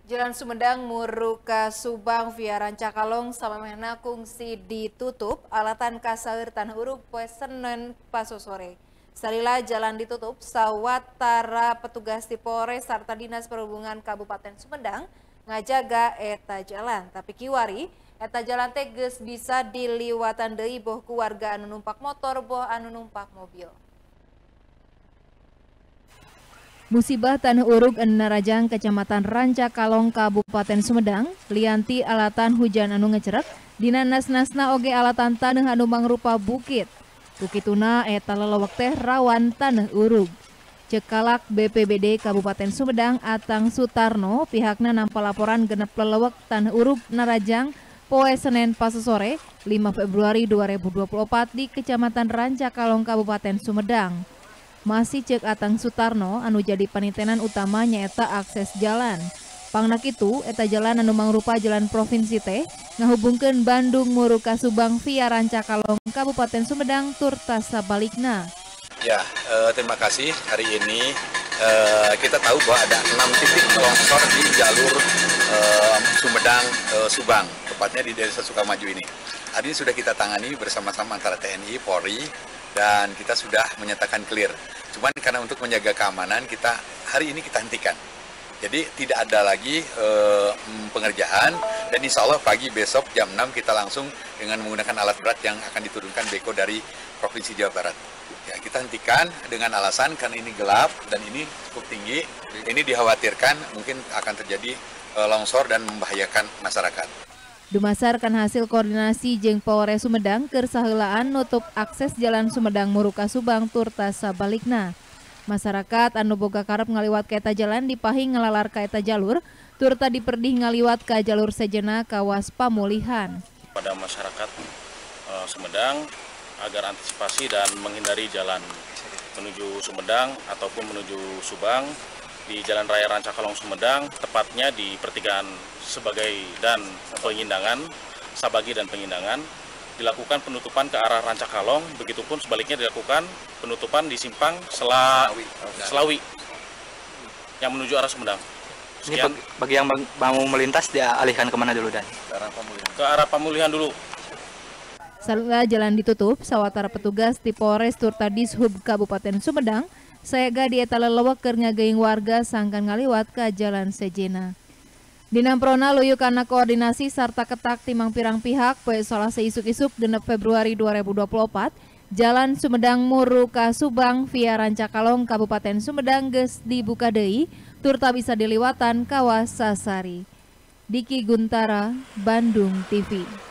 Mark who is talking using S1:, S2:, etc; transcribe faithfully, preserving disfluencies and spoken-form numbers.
S1: Jalan Sumedang Muruka Subang via Rancakalong sama mehna kungsi ditutup alatan kasaeur tanah uruk poe Senin paso sore. Salila jalan ditutup sawatara petugas di Polres sarta Dinas Perhubungan Kabupaten Sumedang ngajaga eta jalan. Tapi kiwari eta jalan teh geus bisa diliwatan deui boh ku warga anu numpak motor boh anu numpak mobil.
S2: Musibah tanah uruk Narajang Kecamatan Rancakalong Kabupaten Sumedang, lianti alatan hujan anu ngecerak, dina nas-nasna oge alatan tanah anu mangrupa bukit. Bukituna eta lelewek teh rawan tanah uruk. Cekalak B P B D Kabupaten Sumedang Atang Sutarno pihakna nampa laporan genep lelewek tanah uruk Narajang poe Senin pas sore lima Februari dua ribu dua puluh empat di Kecamatan Rancakalong Kabupaten Sumedang. Masih cek Atang Sutarno anu jadi panitenan utamanya eta akses jalan. Pangnak itu eta jalan anu mangrupa jalan provinsi teh ngahubungkeun Bandung Muruka Subang via Rancakalong Kabupaten Sumedang turta sabalikna.
S3: Ya, eh, terima kasih. Hari ini eh, kita tahu bahwa ada enam titik longsor di jalur eh, Sumedang eh, Subang, tepatnya di Desa Sukamaju ini. Hari ini sudah kita tangani bersama-sama antara T N I, Polri, dan kita sudah menyatakan clear. Cuman karena untuk menjaga keamanan kita hari ini kita hentikan. Jadi tidak ada lagi eh, pengerjaan dan insya Allah pagi besok jam enam kita langsung dengan menggunakan alat berat yang akan diturunkan Beko dari Provinsi Jawa Barat. Ya, kita hentikan dengan alasan karena ini gelap dan ini cukup tinggi. Ini dikhawatirkan mungkin akan terjadi eh, longsor dan membahayakan masyarakat.
S2: Dumasarkan hasil koordinasi jeung Polres Sumedang keur saheulaan nutup akses jalan Sumedang Muruka Subang turta sabalikna. Masyarakat anu boga karep ngaliwat ka eta jalan dipahing ngalalar ka eta jalur turta diperdih ngaliwat ka jalur sejenna kawas pamulihan.
S4: Pada masyarakat uh, Sumedang agar antisipasi dan menghindari jalan menuju Sumedang ataupun menuju Subang di Jalan Raya Rancakalong Sumedang, tepatnya di pertigaan Sebagai dan Pengindangan, Sabagi dan Pengindangan, dilakukan penutupan ke arah Rancakalong, begitupun sebaliknya dilakukan penutupan di simpang Sela, Selawi yang menuju arah Sumedang. Sekian.
S5: Ini bagi yang mau melintas dialihkan kemana dulu dan?
S4: Ke arah pemulihan dulu.
S2: Salila jalan ditutup, sawatara petugas di Polres turta Dishub Kabupaten Sumedang sayaga di eta lelewek keur ngageing warga sangkan ngaliwat ka jalan sejenna. Dinamprona luyuk kana koordinasi sarta ketak timang pirang pihak poe Salasa isuk-isuk genep Februari dua ribu dua puluh empat, Jalan Sumedang Muruka Subang via Rancakalong Kabupaten Sumedang geus dibuka deui turta bisa diliwatan kawas sasari. Diki Guntara, Bandung T V.